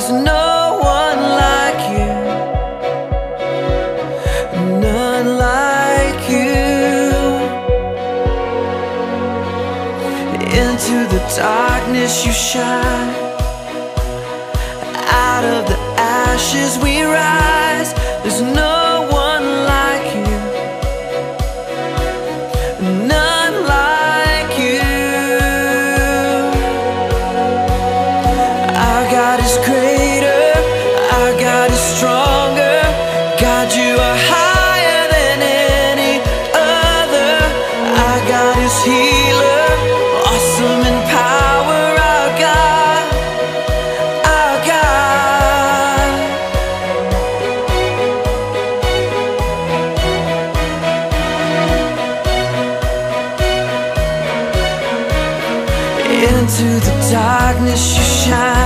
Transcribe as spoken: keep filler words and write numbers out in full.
There's no one like you, none like you. Into the darkness you shine, out of the ashes we rise. There's no one like you, none like you. Our God is greater, our God is stronger. God, you are higher than any other. Our God is healer, awesome in power. Our God, our God. Into the darkness you shine,